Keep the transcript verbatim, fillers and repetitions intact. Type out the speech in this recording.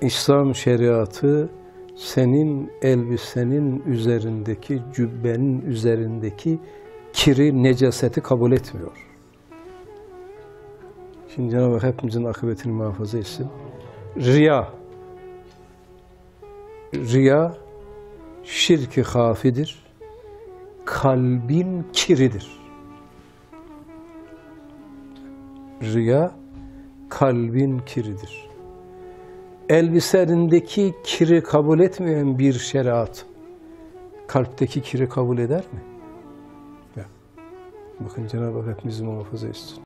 İslam şeriatı senin elbisenin üzerindeki, cübbenin üzerindeki kiri, necaseti kabul etmiyor. Şimdi Cenab-ı Hak hepimizin akıbetini muhafaza etsin. Riya. Riya şirk-i hafidir. Kalbin kiridir. Riya kalbin kiridir. Elbiserindeki kiri kabul etmeyen bir şeriat kalpteki kiri kabul eder mi? Ya. Bakın Cenab-ı Hak hepimizi muhafaza etsin.